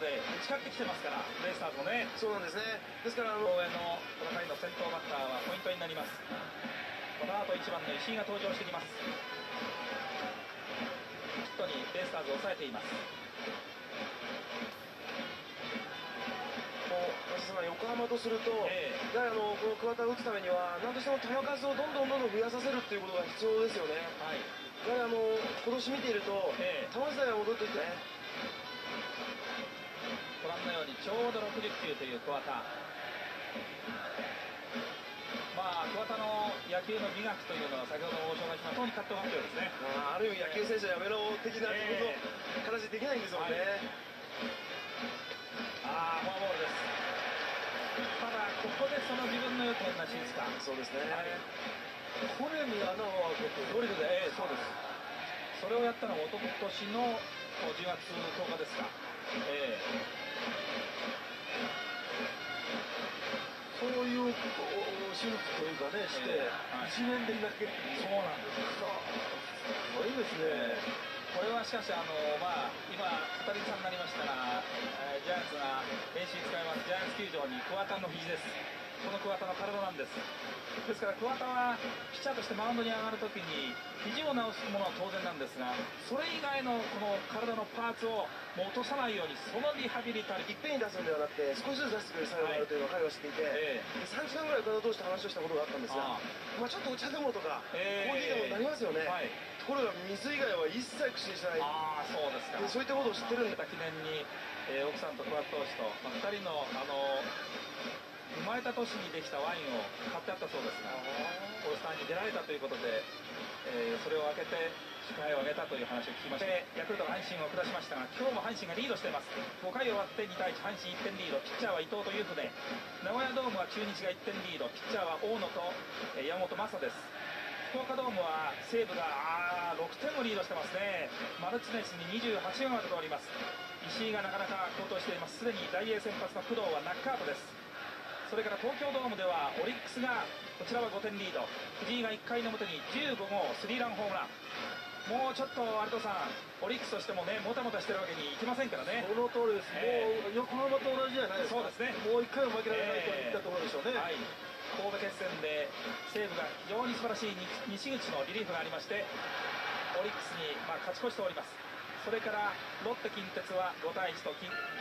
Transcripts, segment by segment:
で打ち勝ってきてますから、ベイスターズもね。 そうなんですね。ですから応援のこの回の先頭バッターはポイントになります。この後1番の石井が登場してきます。ヒットにベイスターズを抑えています。 横浜とすると、やはりこの桑田を打つためには何としても球数をどんどん増やさせるっていうことが必要ですよね。 はい、 やはり今年見ていると、球自体は戻ってきてね、 ご覧のようにちょうど60球という桑田。まあ桑田の野球の美学というのは先ほどご紹介しましたとおりカットファンですね。 ある意味野球選手はやめろ的な形できないんですよね。 フォアボールです。ただここでその自分の予定なしですか。 そうですね。 骨に穴を開けてドリルで、そうです。それをやったのが一昨年の10月10日ですか。 そういう手術というかねして、1年で投げる。 そうなんです。 すごいですね。 これはしかし今語り草になりましたが、ジャイアンツが練習に使いますジャイアンツ球場に桑田の肘です。この桑田の体なんです。ですから桑田はピッチャーとしてマウンドに上がるときに肘を治すものは当然なんですが、それ以外のこの体のパーツをもう落とさないように、そのリハビリタリいっぺんに出すのではなくて少しずつ出してくれる作用があるというのを彼は知っていて、3時間ぐらい桑田投手と話をしたことがあったんですが、ちょっとお茶でもとか、コーヒーでもなりますよね。ところが水以外は一切口にしない。 そうですか。 そういったことを知ってるんだ。 記念に、奥さんと桑田投手と、2人の生まれた年にできたワインを買ってあったそうですが、オールスターに出られたということで、それを開けて祝杯をあげたという話を聞きまして、ヤクルトが阪神を下しましたが、今日も阪神がリードしています。5回終わって2対1、阪神1点リード、ピッチャーは伊藤という船、名古屋ドームは中日が1点リード、ピッチャーは大野と山本昌です。福岡ドームは西武が6点をリードしてますね。マルチネスに28がまでとおります。石井がなかなか好投しています。すでに大英先発の工藤はナックアウトです。それから東京ドームではオリックスがこちらは5点リード、藤井が1回の表に15号スリーランホームラン。もうちょっと有藤さん、オリックスとしてもね、もたもたしてるわけにいきませんからね。 その通りです。もう横浜と同じじゃないですか。 そうですね。 もう1回も負けられないといったところでしょうね。 神戸決戦で西武が非常に素晴らしい西口のリリーフがありまして、オリックスに勝ち越しております。それからロッテ近鉄は5対1と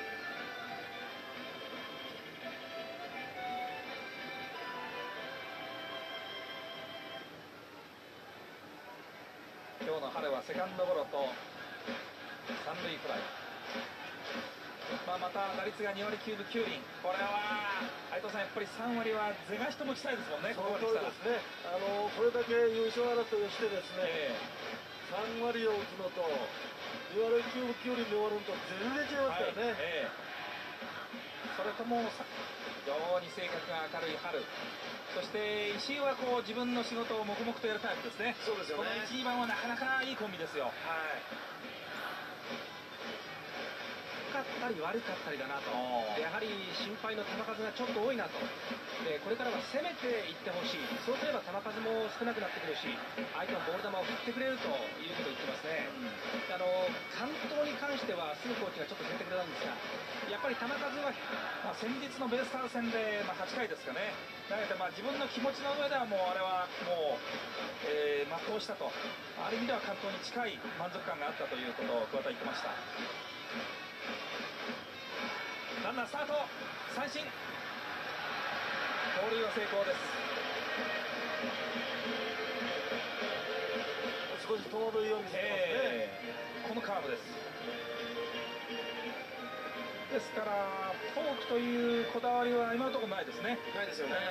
今日の春はセカンドゴロと三塁フライ。また打率が2割9分9厘。これは有藤さん、やっぱり3割は是が非とも打ちたいですもんね。 その通りですね。これだけ優勝争いをしてですね、3割を打つのと2割9分9厘で終わるのと全然違いますからね。 それとも非常に性格が明るい春、そして石井は自分の仕事を黙々とやるタイプですね。 そうですよね。 この1、2番はなかなかいいコンビですよ。良かったり悪かったりだなと、やはり心配の球数がちょっと多いなと、これからは攻めていってほしい、そうすれば球数も少なくなってくるし、相手のボール球を振ってくれるということを言ってますね。完投に関しては、すぐコーチがちょっと決めてくれたんですが、やっぱり球数は、先日のベイスターズ戦で、8回ですかね、投げて、自分の気持ちの上ではもうあれはもう、全うしたと、ある意味では完投に近い満足感があったということを桑田言ってました。ランナースタート、三振、盗塁は成功です。 少し盗塁を見せてますね。 このカーブです。ですからフォークというこだわりは今のところないですね。 ないですよね。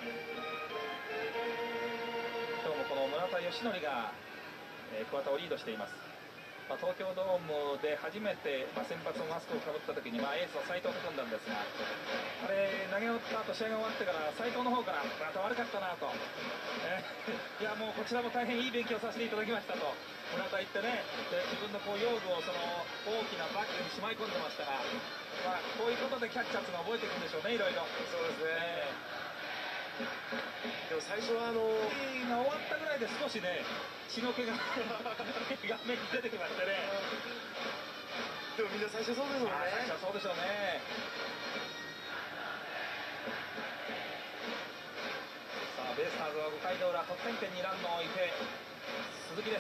今日もこの村田義則が桑田をリードしています。東京ドームで初めて先発のマスクをかぶった時にエースの斉藤と組んだんですが、あれ投げ終わった後試合が終わってから斉藤の方からまた悪かったなと、いやもうこちらも大変いい勉強させていただきましたと村田言ってね、で自分の用具をその大きなバッグにしまい込んでましたが、こういうことでキャッチャーっていうのは覚えていくんでしょうね、いろいろ。 そうですね。でも最初はが終わったぐらいで少しね血の気が画面に出てきましたね。 でもみんな最初そうですもんね。 最初はそうでしょうね。さあベイスターズは5回の裏、得点圏にランナーを置いて鈴木です。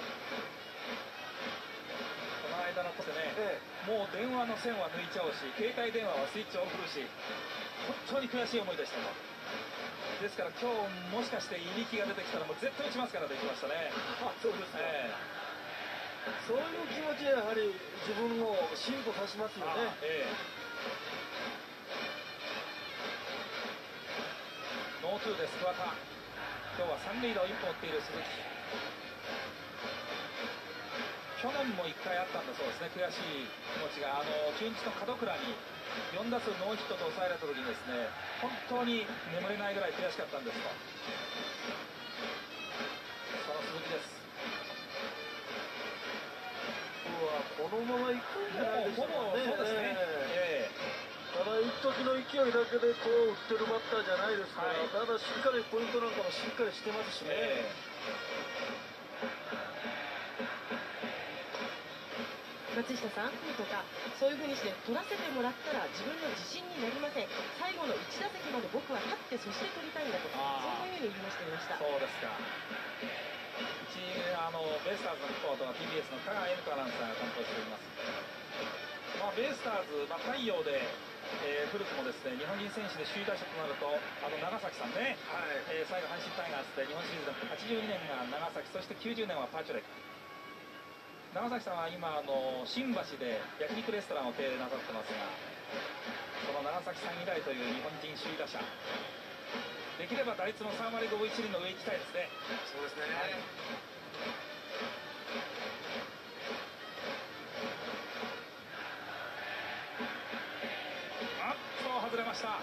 この間のことでね、もう電話の線は抜いちゃうし、携帯電話はスイッチオフるし、本当に悔しい思いでしたと。ですから今日もしかしていびきが出てきたらもう絶対打ちますからと言ってましたね。 そうですね、そういう気持ちはやはり自分を進歩させますよね。 ノーツーです桑田。今日は三塁打を1本打っている鈴木。去年も1回あったんだそうですね、悔しい気持ちが。中日の門倉に4打数ノーヒットと抑えられた時にですね、本当に眠れないぐらい悔しかったんですと。その鈴木です。 このまま行くんじゃないでしょうかね。 そうですね、 ただ一時の勢いだけでこう打ってるバッターじゃないですから、ただしっかりポイントなんかもしっかりしてますしね。 松下さんとかそういうふうにして取らせてもらったら自分の自信になりません。最後の1打席まで僕は立ってそして取りたいんだと、そういうふうに話していました。 そうですか。ベイスターズのリポートは TBS の香川恵美子アナウンサーが担当しております。ベイスターズ、太陽で、古くもですね日本人選手で首位打者となると長崎さんね、最後阪神タイガースで日本シリーズだって82年が長崎、そして90年はパーチュレック。長崎さんは今新橋で焼肉レストランを経営なさってますが、その長崎さん以来という日本人首位打者、できれば打率も3割5分1厘の上行きたいですね。 そうですね、 外れました。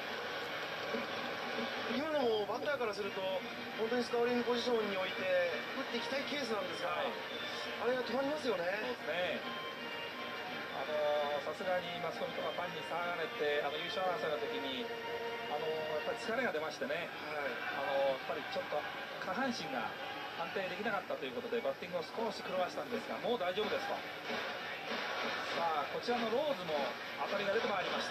今のもバッターからすると本当にスコアリングポジションに置いて打っていきたいケースなんですが、あれが止まりますよね。 そうですね。さすがにマスコミとかファンに騒がれて優勝争いの時にやっぱり疲れが出ましてね、やっぱりちょっと下半身が安定できなかったということでバッティングを少し狂わしたんですが、もう大丈夫ですと。さあこちらのローズも当たりが出てまいりました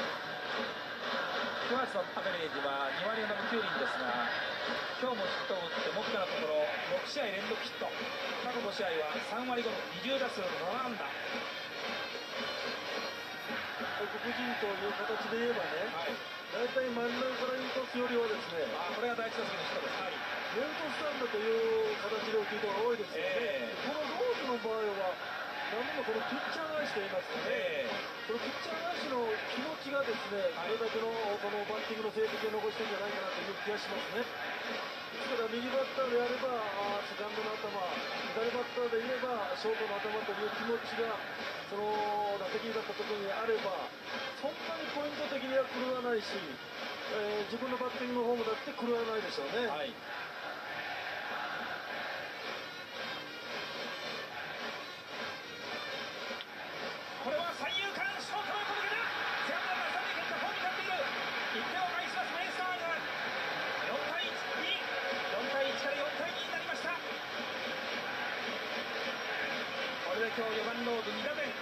。9月のアベレージは2割7分9厘ですが、今日もヒットを打って目下のところ6試合連続ヒット、過去5試合は3割5分20打数7安打。 外国人という形で言えばね、大体真ん中からインコースよりはですね、 これが第1打席のヒットです。 レフトスタンドという形で打つ人が多いですよね。このローズの場合は何でもこのピッチャー返しといいますかね、このピッチャー返しの気持ちがですね、それだけのこのバッティングの成績を残してるんじゃないかなという気がしますね。ですから右バッターであればセカンドの頭、左バッターで言えばショートの頭という気持ちがその打席に立ったところにあれば、そんなにポイント的には狂わないし、自分のバッティングのフォームだって狂わないでしょうね。 これは三遊間ショートの届けだ。セカンドランナー三塁蹴ってホームに立っている。1点を返しますベイスターズ。4対1から4対2になりました。これで今日4番ローズ2打点。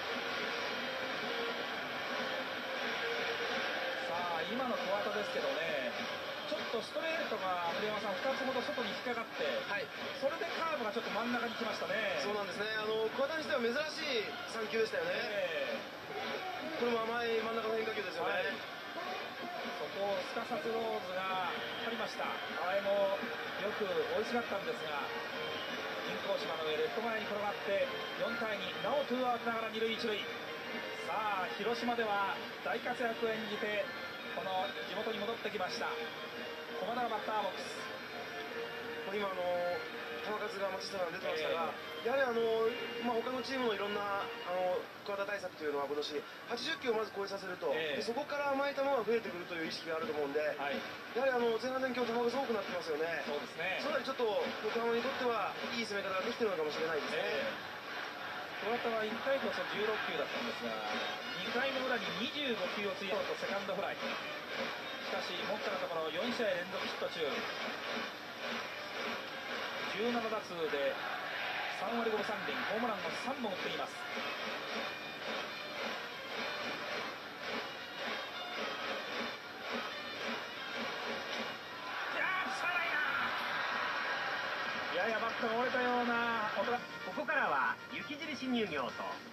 さあ今の小技ですけどね、ちょっとストレートが森山さん2つほど外に引っかかって、それでカーブがちょっと真ん中に来ましたね。 そうなんですね。桑田にしては珍しい3球でしたよね。これも甘い真ん中の変化球ですよね。 そこをすかさずローズが取りました。あれもよく追いすがったんですが、人工芝の上レフト前に転がって4対2、なおツーアウトながら2塁1塁。さあ広島では大活躍を演じてこの地元に戻ってきました駒田がバッターボックス。 今球数が松下さん出てましたが、やはり他のチームのいろんな桑田対策というのは今年80球をまず超えさせると、そこから甘い球が増えてくるという意識があると思うんで、やはり前半戦今日球数多くなってますよね。 そうですね。 それはちょっと横浜にとってはいい攻め方ができているのかもしれないですね。 桑田は1回こそ16球だったんですが、2回の裏に25球を費やすとセカンドフライ。しかし目下のところ4試合連続ヒット中、17打数で3割5分3厘、ホームランを3本打っています。 ややバットが折れたような音が。 ここからは雪印乳業と